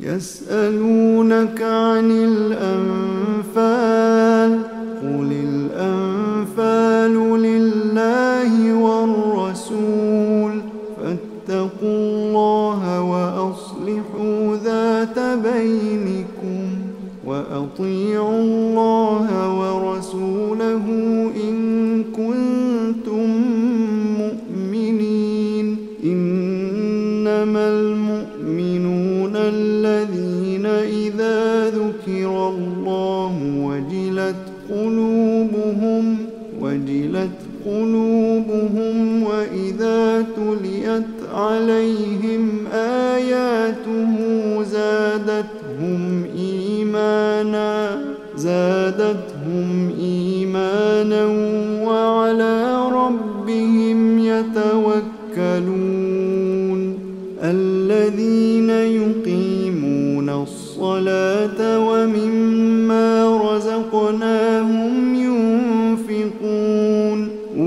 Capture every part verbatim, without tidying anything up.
يسألونك عن الأنفال قل الأنفال لله والرسول فاتقوا الله وأصلحوا ذات بينكم وأطيعوا الله ورسوله إن كنتم مؤمنين إنما المؤمنون الذين إذا ذكر الله وجلت قلوبهم وجلت قلوبهم وإذا تليت عليهم آياته زادتهم إيمانا زادتهم إيمانا وعلى ربهم يتوكلون الذين يقيمون الصلاة ومما رزقناهم ينفقون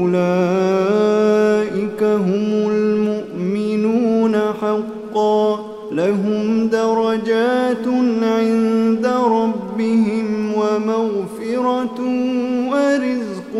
أولئك هم المؤمنون حقا لهم درجات عند ربهم ومغفرة ورزق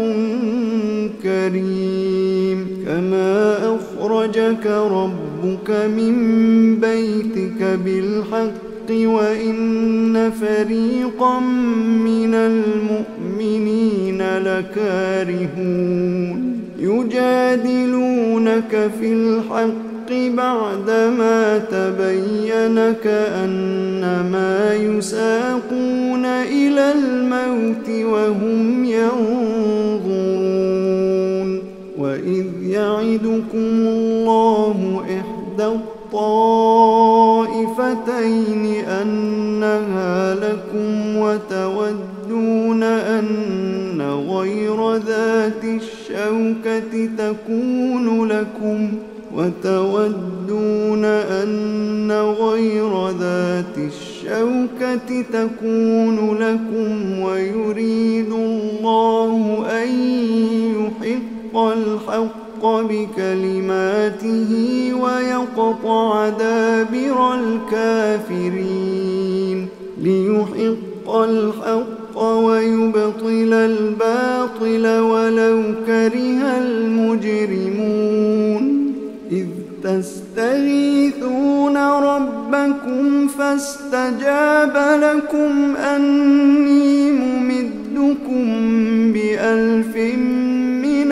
كريم كما أخرجك ربك من بيتك بالحق وإن فريقا من المؤمنين لكارهون يجادلونك في الحق بعدما تبين كأنما يساقون إلى الموت وهم ينظرون وإذ يعدكم الله إحدى الطائفتين أنها لكم وتودون أن غير ذات الشوكة تكون لكم وتودون أن غير ذات الشوكة تكون لكم ويريد الله أن يحق الحق بكلماته ويقطع دابر الكافرين ليحق الحق ويبطل الباطل ولو كره المجرمون إذ تستغيثون ربكم فاستجاب لكم أني ممدكم بألف من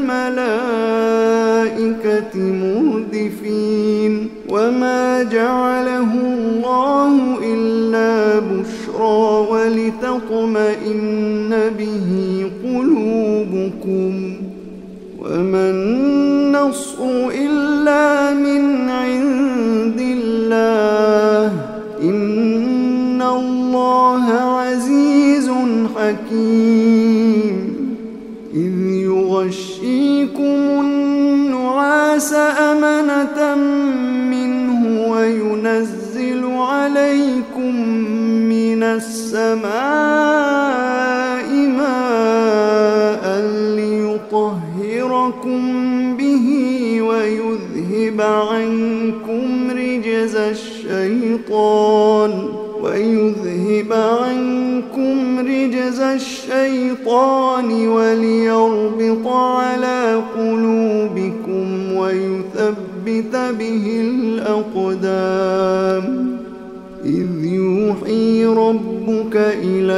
الملائكة مردفين وما جعله الله إلا بشرى ولتطمئن به قلوبكم وما النصر إلا من عند الله إن الله عزيز حكيم إذ يغشيكم النعاس أمنة منه وينزل عليكم من السماء ماء ليطهركم به ويذهب عنكم رجز الشيطان ويذهب عنكم رجز الشيطان وليربط على قلوبكم ويثبت به الأقدام إذ يوحي ربك إلى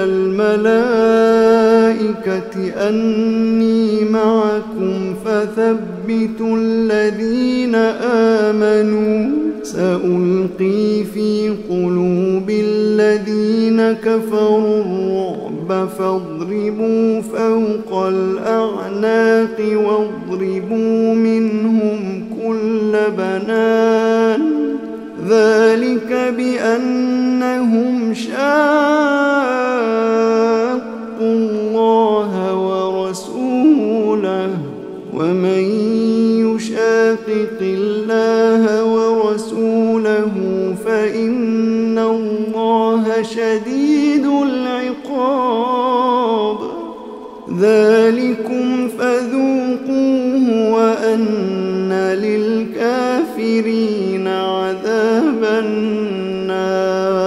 الملائكة أني معكم فثبتوا الذين آمنوا سألقي في قلوب الذين كفروا الرعب فاضربوا فوق الأعناق واضربوا منهم كل بنان ذلك بأنهم شاقوا الله ورسوله ومن يشاقق الله ورسوله فإن الله شديد العقاب ذلكم فذوقوه وأن للكافرين عذاب النار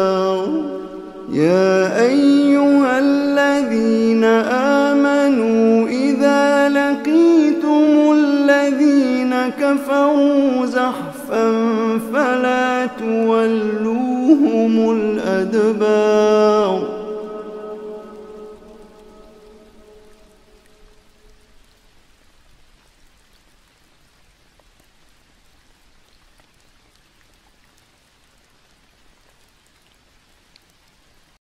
يا أيها الذين آمنوا إذا لقيتم الذين كفروا زحفا فلا تولوهم الأدبار